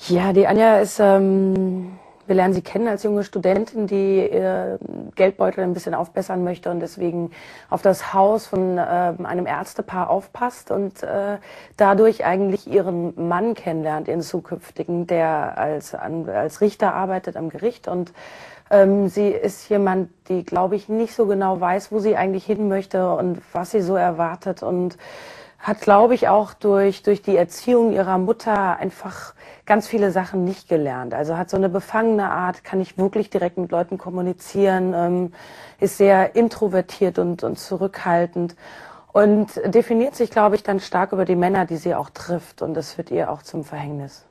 Ja, die Anja ist, wir lernen sie kennen als junge Studentin, die ihr Geldbeutel ein bisschen aufbessern möchte und deswegen auf das Haus von einem Ärztepaar aufpasst und dadurch eigentlich ihren Mann kennenlernt, ihren zukünftigen, der als Richter arbeitet am Gericht. Und sie ist jemand, die, glaube ich, nicht so genau weiß, wo sie eigentlich hin möchte und was sie so erwartet, und hat, glaube ich, auch durch die Erziehung ihrer Mutter einfach ganz viele Sachen nicht gelernt. Also hat so eine befangene Art, kann nicht wirklich direkt mit Leuten kommunizieren, ist sehr introvertiert und zurückhaltend und definiert sich, glaube ich, dann stark über die Männer, die sie auch trifft, und das wird ihr auch zum Verhängnis.